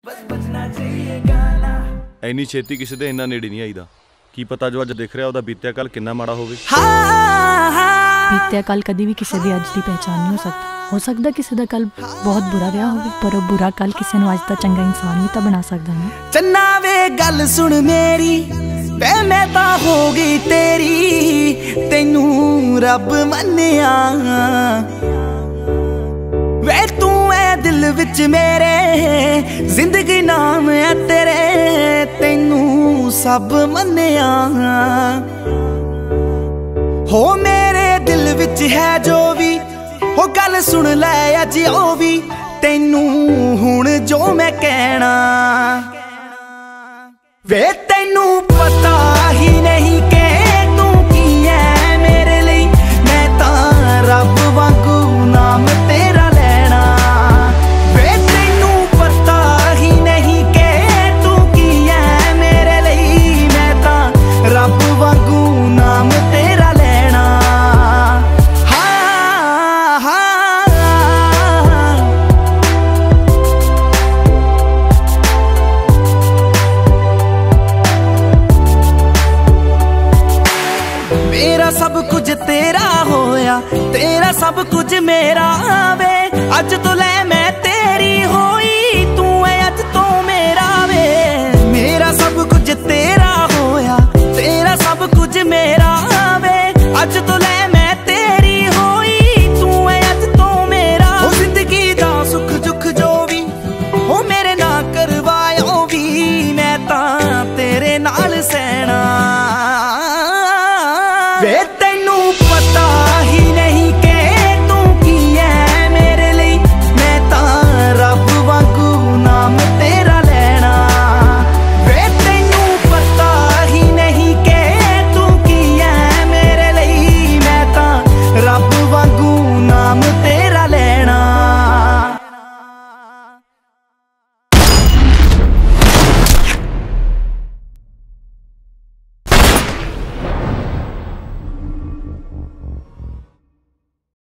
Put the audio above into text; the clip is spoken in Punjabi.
ਇੰਨੀ ਛੇਤੀ ਕਿਸੇ ਦੇ ਇੰਨਾ ਨੇੜੇ ਨਹੀਂ ਆਈਦਾ। ਕੀ ਪਤਾ ਜੋ ਅੱਜ ਦਿਖ ਰਿਹਾ ਉਹਦਾ ਬੀਤਿਆ ਕੱਲ ਕਿੰਨਾ ਮਾੜਾ ਹੋਵੇ। ਬੀਤਿਆ ਕੱਲ ਕਦੀ ਵੀ ਕਿਸੇ ਦੀ ਅੱਜ ਦੀ ਪਹਿਚਾਨ ਨਹੀਂ ਹੋ ਸਕਦਾ ਕਿਸੇ ਦਾ ਕੱਲ ਬਹੁਤ ਬੁਰਾ ਰਿਹਾ ਹੋਵੇ, ਪਰ ਉਹ ਬੁਰਾ ਕੱਲ ਕਿਸੇ ਨੂੰ ਅੱਜ ਦਾ ਚੰਗਾ ਇਨਸਾਨ ਵੀ ਤਾਂ ਬਣਾ ਸਕਦਾ ਨਾ। ਚੰਨਾ ਵੇ ਗੱਲ ਸੁਣ ਮੇਰੀ, ਵੇ ਮੈਂ ਤਾਂ ਹੋ ਗਈ ਤੇਰੀ, ਤੈਨੂੰ ਰੱਬ ਮੰਨਿਆ ਵੇ ਤੂੰ ਐ ਦਿਲ ਵਿੱਚ ਮੇਰੇ, ਜ਼ਿੰਦਗੀ ਨਾਮ ਐ ਤੇਰੇ, ਤੈਨੂੰ ਸਭ ਮੰਨਿਆ ਹੋ ਮੇਰੇ ਦਿਲ ਵਿੱਚ ਹੈ ਜੋ ਵੀ, ਉਹ ਗੱਲ ਸੁਣ ਲੈ ਅੱਜ ਉਹ ਵੀ, ਤੈਨੂੰ ਹੁਣ ਜੋ ਮੈਂ ਕਹਿਣਾ ਵੇ ਤੈਨੂੰ ਪਤਾ ਹੀ ਨਹੀਂ ਕਿ ਤੂੰ ਕੀ ਐ ਮੇਰੇ ਲਈ, ਮੈਂ ਤਾਂ ਰੱਬ ਵਾਂਗੂ ਨਾਮ ਤੇਰਾ ਲੈਣਾ ਵੇ ਤੈਨੂੰ ਪਤਾ ਹੀ ਨਹੀਂ ਕਿ ਤੂੰ ਕੀ ਐ ਮੇਰੇ ਲਈ, ਮੈਂ ਤਾਂ ਰੱਬ ਵਾਂਗੂ ਨਾਮ ਤੇਰਾ ਲੈਣਾ। ਮੇਰਾ ਸਭ ਕੁਝ ਤੇਰਾ ਹੋਇਆ, ਤੇਰਾ ਸਭ ਕੁਝ ਮੇਰਾ ਵੇ, ਅੱਜ ਤੋਂ ਲੈ ਮੈਂ ਤੇਰੀ ਹੋ